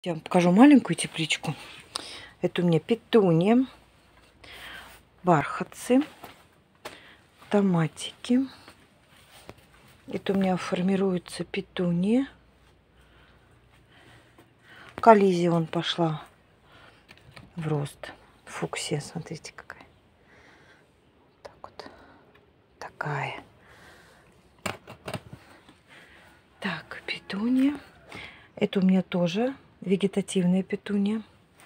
Я вам покажу маленькую тепличку. Это у меня петуния, бархатцы, томатики. Это у меня формируется петуния. Коллизия вон пошла в рост. Фуксия, смотрите какая. Так вот. Такая. Так, петуния. Это у меня тоже вегетативная петуния.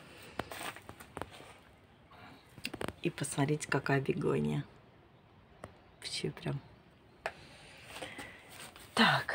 И посмотрите, какая бегония. Вообще прям. Так.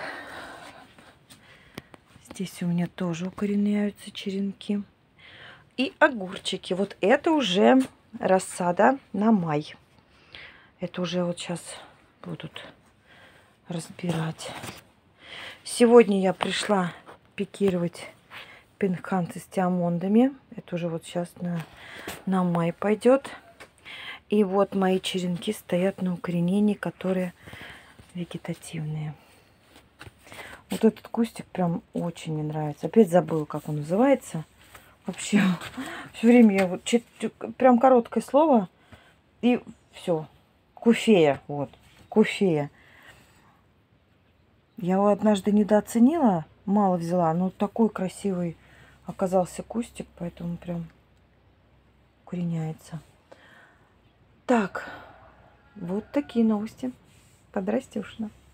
Здесь у меня тоже укореняются черенки. И огурчики. Вот это уже рассада на май. Это уже вот сейчас будут разбирать. Сегодня я пришла пикировать пинканты с тиамондами. Это уже вот сейчас на май пойдет. И вот мои черенки стоят на укоренении, которые вегетативные. Вот этот кустик прям очень мне нравится. Опять забыла, как он называется. Вообще, все время я вот прям короткое слово и все. Куфея, вот, куфея. Я его однажды недооценила, мало взяла, но такой красивый оказался кустик, поэтому прям укореняется. Так, вот такие новости. Подрастешь,